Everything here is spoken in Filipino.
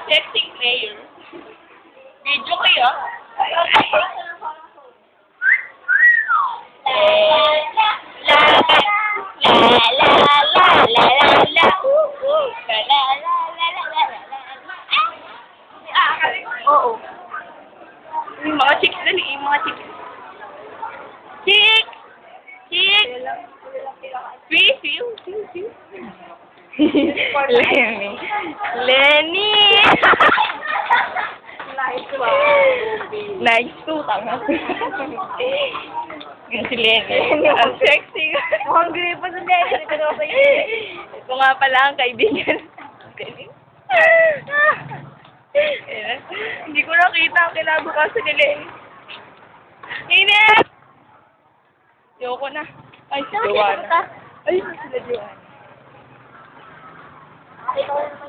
Sexy player. Video kayo? Oo. Yung mga chicks dali, yung mga chicks. Chicks! Chicks! Pew! Lenny! Lenny! Nice to, tanga. Yung si Lenny. Ang sexy. Mukhang gripo sa Lenny. Ito nga pala ang kaibigan. Hindi ko nakita ang kinabukasan ni Lenny. Init! Ayoko na. Ay, si Joanna. Ay, sila Joanna.